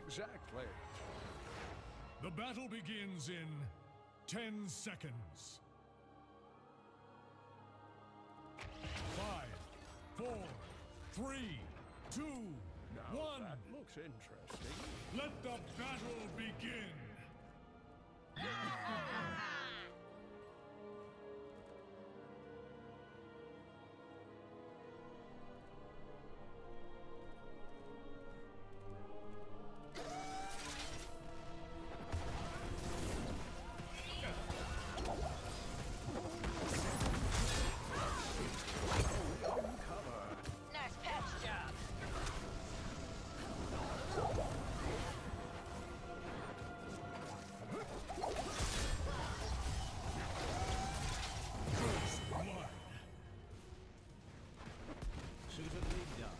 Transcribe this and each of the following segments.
Exactly. The battle begins in 10 seconds. 5, 4, 3, 2, Now 1. that looks interesting. Let the battle begin. Nice patch job. First blood. Suitably done.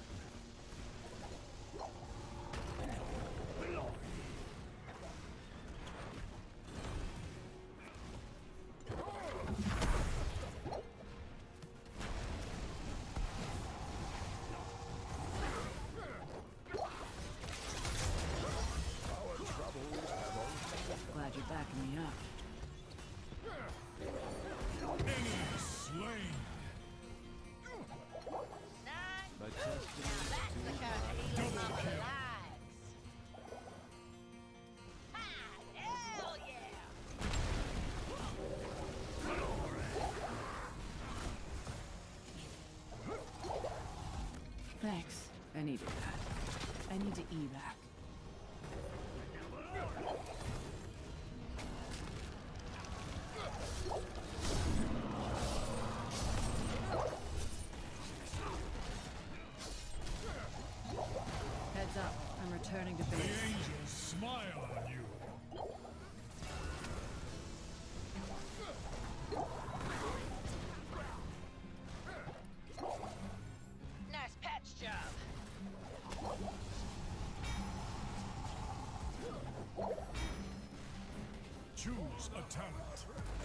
Glad you're backing me up. Enemy slain. Nice. But Now that's the kind of healing Double Mama kill. likes. Ha! Hell yeah! Thanks. I needed that. I need to evac. Heads up. I'm returning to The base. angels smile on you. Nice patch job. Choose a talent.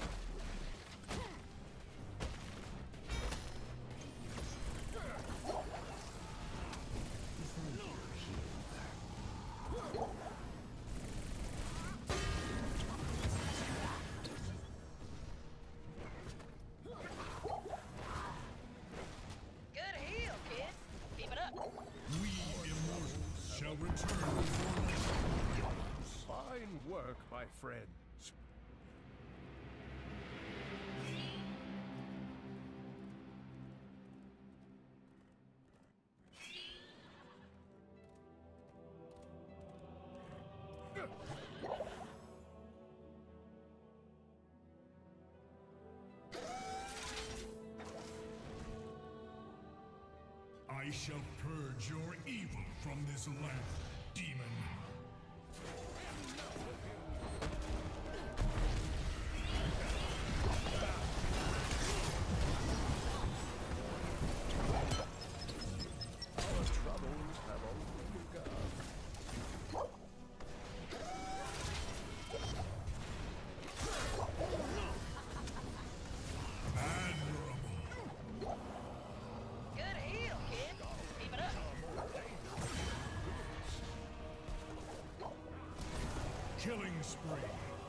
Good heal, kid. Keep it up. We immortals shall return before long. Fine work, my friends. I shall purge your evil from this land, demon. Our troubles have only begun. Admirable. Good heal, kid. Keep it up. Killing spree.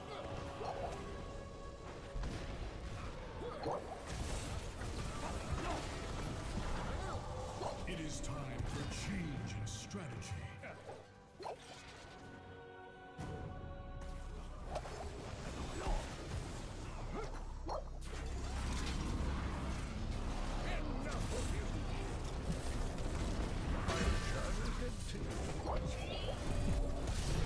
It is time for change in strategy. Enough of you! My journey continues once more.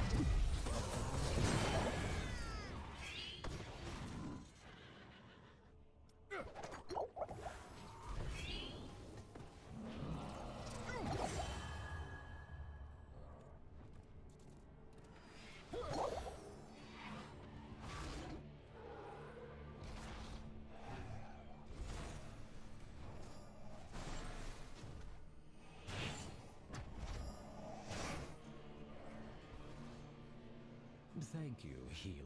Thank you, healer.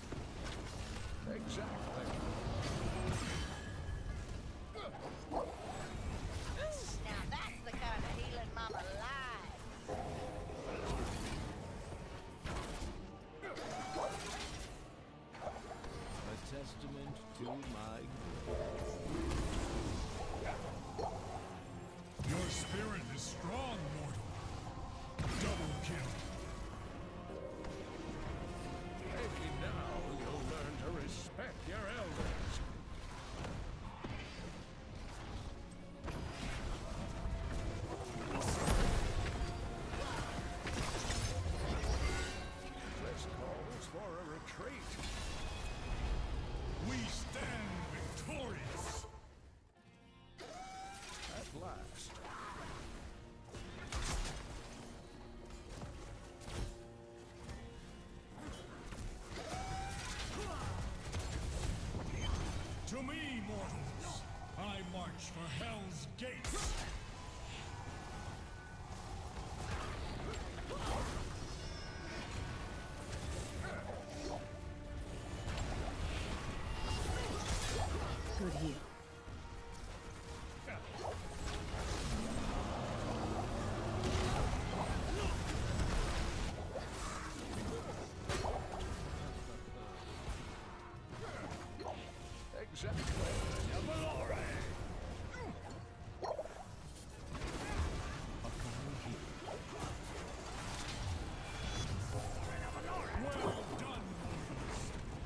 Exactly. meant to my Your spirit is strong, mortal. Double kill. Maybe now you'll learn to respect your elders. This calls for a retreat. We stand victorious. At last. To me, mortals, I march for Hell's gates. Good heal. Exactly. Yamalore. Well done, mortals.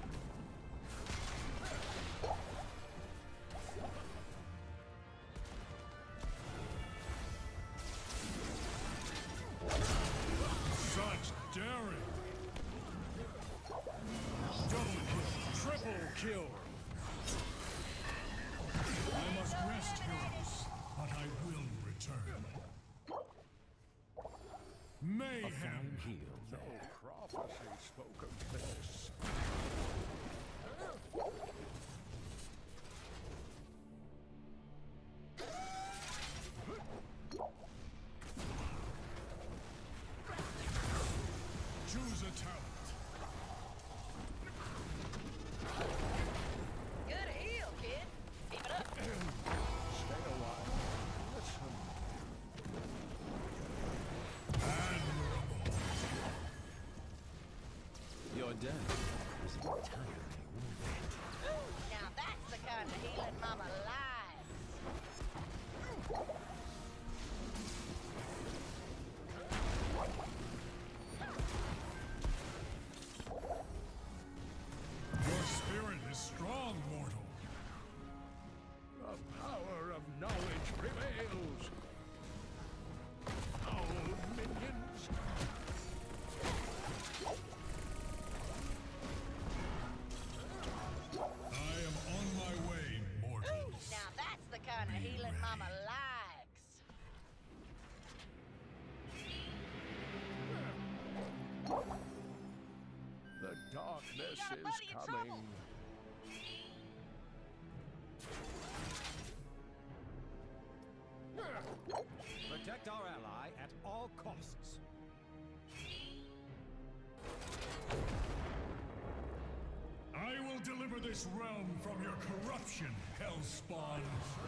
Such daring. Double kill. Triple kill. I must rest, heroes, but I will return. Mayhem. heel. No prophecy spoke of this. Choose a talent. Good heal, kid. Keep it up. Stay a while. Listen. Admirable. Your dad was entirely wounded. Now that's the kind of healing Mama likes. Your spirit is strong, mortal. The power of knowledge prevails. Owl minions. I am on my way, mortals. Now that's the kind of healing Mama likes. The darkness got a is buddy in trouble. coming. Protect our ally at all costs. I will deliver this realm from your corruption, Hellspawn.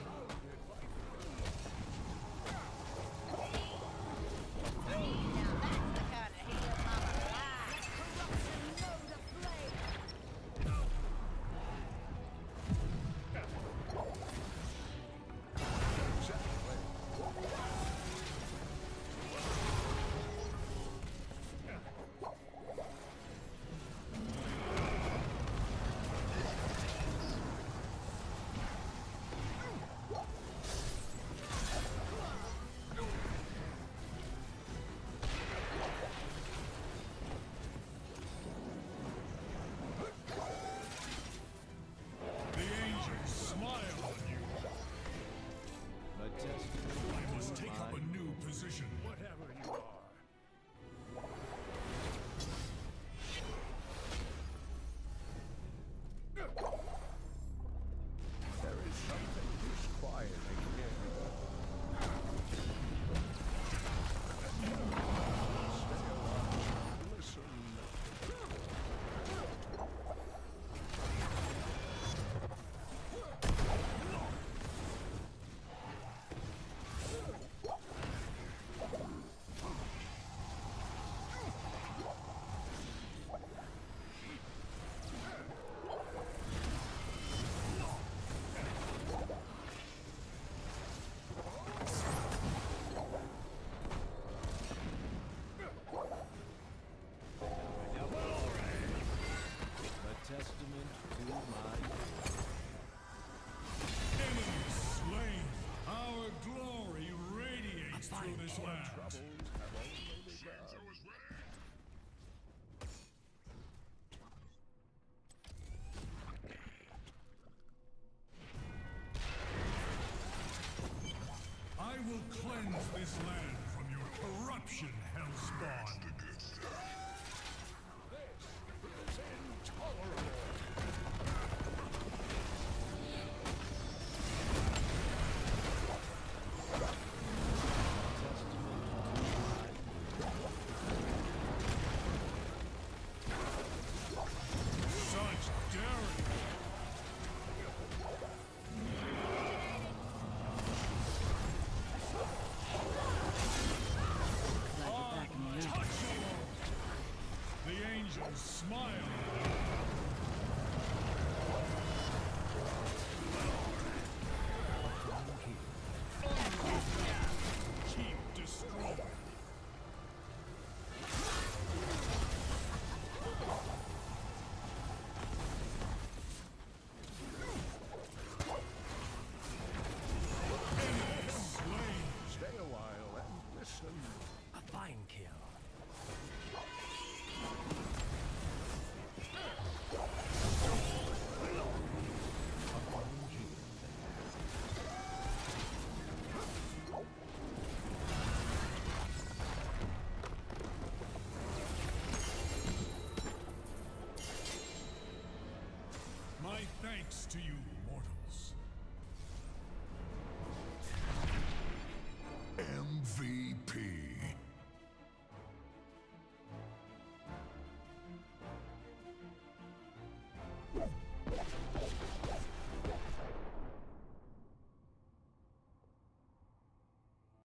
Now that's the kind of healing Mama likes. through this land. Troubles have only begun. I will cleanse this land from your corruption, Hellspawn. This is intolerable. Such daring! Glad you're back in the air. Untouchable! The angels smile